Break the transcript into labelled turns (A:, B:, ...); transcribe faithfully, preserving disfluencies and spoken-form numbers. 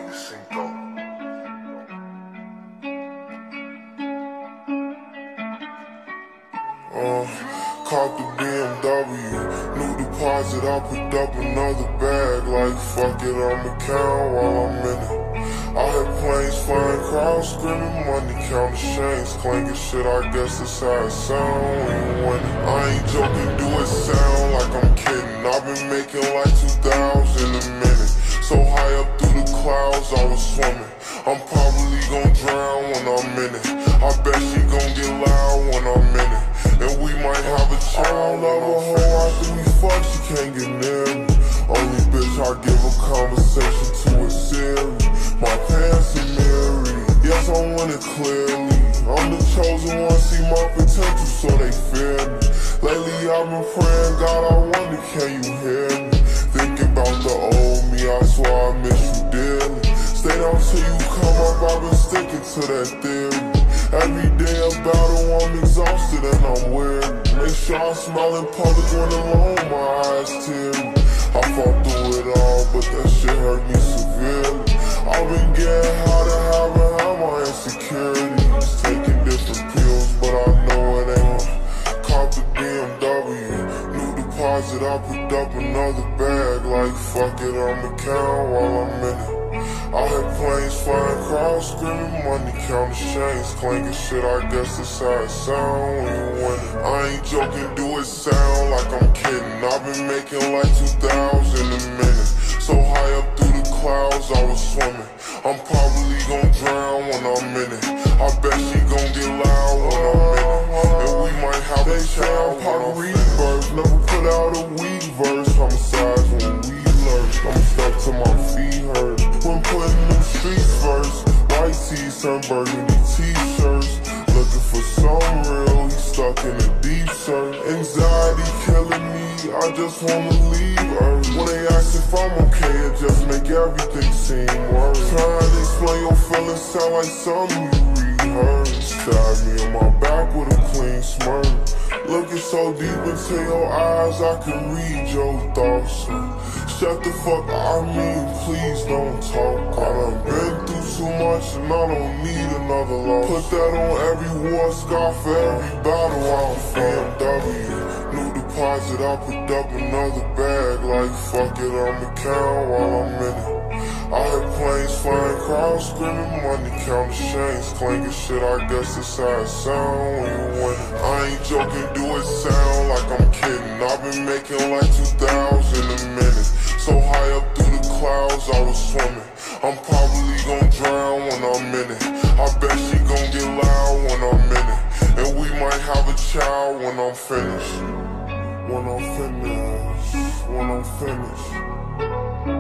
A: Cinco. Uh, caught the B M W, new deposit, I picked up another bag. Like fuck it, I'ma count while I'm in it. I hear planes flying, crowds screaming, money counting chains clanking shit. I guess that's how it sound when you win it. I ain't joking, do it sound like I'm kidding. I've been making like two thousand a minute. So high up through the clouds, I was swimming. I'm probably gon' drown when I'm in it. I bet she gon' get loud when I'm in it. And we might have a child. I don't love a hoe after we fuck, she can't get near me. Only bitch I give a conversation to is Siri. My pants are mirrored, yes I want it clearly. I'm the chosen one, see my potential so they fear me. Lately I've been praying, God I wonder can you hear me. Thinking about the old me, I swear I miss you dearly. Stay down till you come up, I've been sticking to that theory. Every day a battle, I'm exhausted and I'm weary. Make sure I smile in public when alone, my eyes teary. I fought through it all, but that shit hurt me severely. I've been getting high to have and have my insecurities. Taking different pills, but I know it ain't one. Caught the B M W, new deposit, I picked up another bag. Like fuck it, I'ma count while I'm in it. I hear planes flying, crowds screaming, money counting chains clanking shit. I guess that's how it sound when you win it. I ain't joking, do it sound like I'm kidding. I've been making like two thousand a minute. So high up through the clouds, I was swimming. I'm probably gon' drown when I'm in it. I bet she gon' get loud when I'm in it. And we might have a child. Pop rebirth, never put out a weak verse. Homicides when we lurch. I'm stuck to my feet hurt. When putting them streets first, white tees turn burgundy t-shirts. Looking for some real, he stuck in a deep search. Anxiety killing me, I just wanna leave Earth. When they ask if I'm okay, it just make everything seem worse. Trying to explain your feelings sound like something you rehearsed. Stab me in my back with a clean smirk. Looking so deep into your eyes, I can read your thoughts. Shut the fuck up, I mean, please don't talk. I done been through too much and I don't need another loss. Put that on every war scar for every battle. I'm B M W, new deposit, I picked up another bag. Like fuck it, I'ma count while I'm in it. I hear planes flying, crowds screaming, money counting chains clanking shit. I guess that's how it sound when you win it. I ain't joking, do it sound like I'm kidding. I've been making like two thousand a minute. So high up through the clouds, I was swimming. I'm probably gon' drown when I'm in it. I bet she gon' get loud when I'm in it. And we might have a child when I'm finished. When I'm finished, when I'm finished.